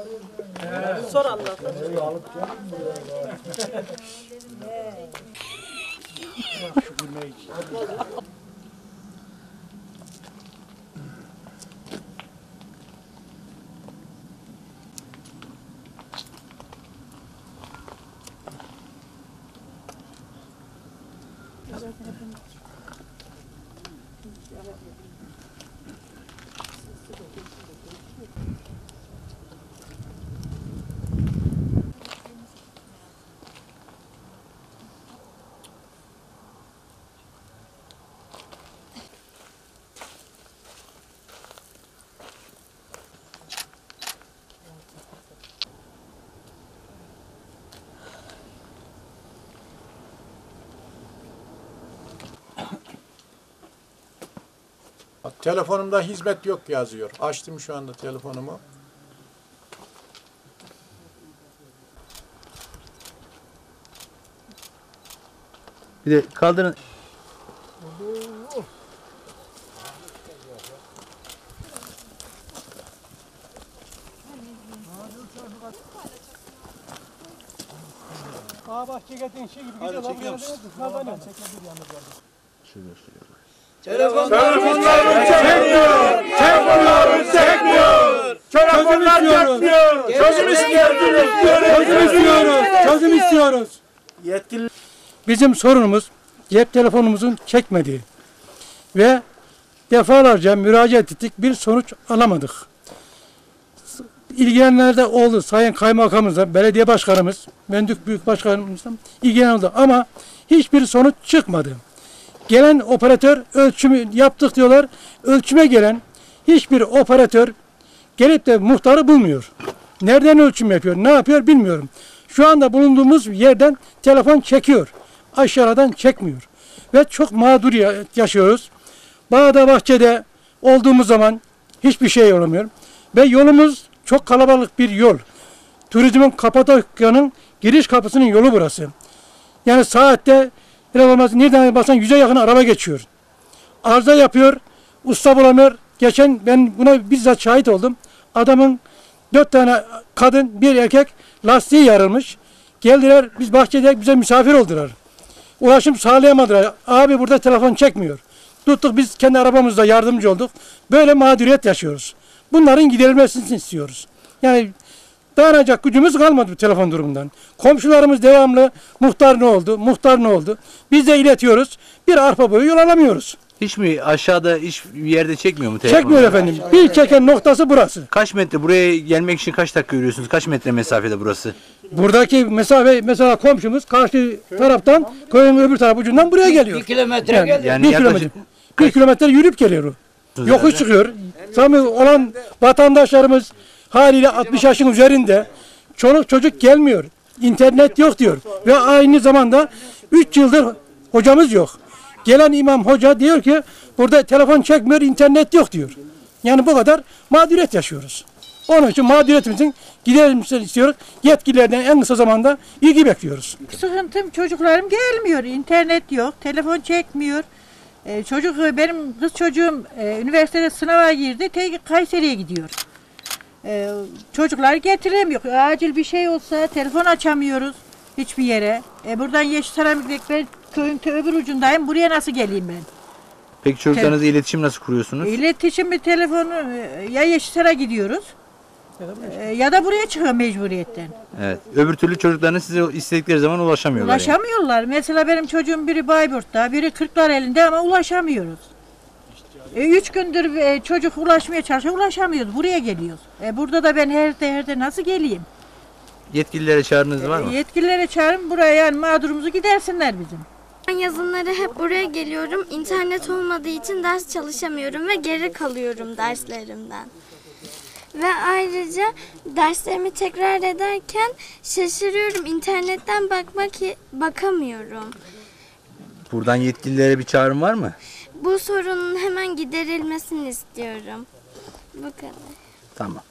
Sor Allah'tan. Telefonumda hizmet yok yazıyor. Açtım şu anda telefonumu. Bir de kaldırın. Bahçe getirin şey gibi gidiyor. Hadi çekiyor musun? Telefonlarımı çekmiyor! Telefonlarımı çekmiyor! Telefonlar çekmiyor! Çözüm istiyoruz! Çözüm istiyoruz. Yetkili Bizim sorunumuz cep telefonumuzun çekmediği ve defalarca müracaat ettik, bir sonuç alamadık. İlgilenenler de oldu. Sayın Kaymakamımızla, belediye başkanımız, Mendük Büyük Başkanımızla ilgilenen oldu ama hiçbir sonuç çıkmadı. Gelen operatör ölçümü yaptık diyorlar. Ölçüme gelen hiçbir operatör gelip de muhtarı bulmuyor. Nereden ölçüm yapıyor, ne yapıyor bilmiyorum. Şu anda bulunduğumuz yerden telefon çekiyor. Aşağıdan çekmiyor. Ve çok mağdur yaşıyoruz. Bağda bahçede olduğumuz zaman hiçbir şey olamıyor. Ve yolumuz çok kalabalık bir yol. Turizmin Kapadokya'nın giriş kapısının yolu burası. Yani saatte nereden baksan 100'e yakın araba geçiyor. Arıza yapıyor, usta bulamıyor. Geçen ben buna bizzat şahit oldum. Adamın 4 tane kadın, bir erkek lastiği yarılmış. Geldiler, biz bahçede bize misafir oldular. Ulaşım sağlayamadılar. Abi burada telefon çekmiyor. Tuttuk, biz kendi arabamızla yardımcı olduk. Böyle mağduriyet yaşıyoruz. Bunların giderilmesini istiyoruz. Yani dayanacak gücümüz kalmadı bu telefon durumundan. Komşularımız devamlı muhtar ne oldu, muhtar ne oldu? Biz de iletiyoruz. Bir arpa boyu yol alamıyoruz. Hiç mi aşağıda hiçbir yerde çekmiyor mu telefon? Çekmiyor efendim. Bir çeken noktası burası. Kaç metre, buraya gelmek için kaç dakika yürüyorsunuz? Kaç metre mesafede burası? Buradaki mesafe, mesela komşumuz karşı taraftan, köyün öbür taraf ucundan buraya geliyor. 1 kilometre Yani, geldi. Yani bir yaklaşık kilometre. 1 kilometre yürüyüp geliyor o. Yokuş çıkıyor. Tabii olan vatandaşlarımız haliyle 60 yaşın üzerinde. Çoluk çocuk gelmiyor. İnternet yok diyor. Ve aynı zamanda 3 yıldır hocamız yok. Gelen imam hoca diyor ki burada telefon çekmiyor, internet yok diyor. Yani bu kadar mağduriyet yaşıyoruz. Onun için mağduriyetimizin giderilmesini istiyoruz. Yetkililerden en kısa zamanda ilgi bekliyoruz. Sıkıntım, çocuklarım gelmiyor. İnternet yok, telefon çekmiyor. Benim kız çocuğum üniversitede sınava girdi. Kayseri'ye gidiyor. Çocuklar getiremiyor. Acil bir şey olsa telefon açamıyoruz hiçbir yere. Buradan Yeşilsaray ben köyün öbür ucundayım. Buraya nasıl geleyim ben? Peki çocuklarınızla iletişim nasıl kuruyorsunuz? İletişim bir telefonu ya Yeşilsaray'a gidiyoruz ya da buraya çıkıyor mecburiyetten. Evet. Öbür türlü çocuklarınız size istedikleri zaman ulaşamıyorlar. Ulaşamıyorlar. Mesela benim çocuğum biri Bayburt'ta, biri Kırklareli'nde ama ulaşamıyoruz. 3 gündür çocuk ulaşmaya çalışıyor, ulaşamıyoruz. Buraya geliyoruz. Burada da ben her nasıl geleyim? Yetkililere çağrınız var mı? Yetkililere çağırın buraya, yani mağdurumuzu gidersinler bizim. Ben yazınları hep buraya geliyorum. İnternet olmadığı için ders çalışamıyorum ve geri kalıyorum derslerimden. Ve ayrıca derslerimi tekrar ederken şaşırıyorum. İnternetten bakamıyorum. Buradan yetkililere bir çağrım var mı? Bu sorunun hemen giderilmesini istiyorum. Bu kadar. Tamam.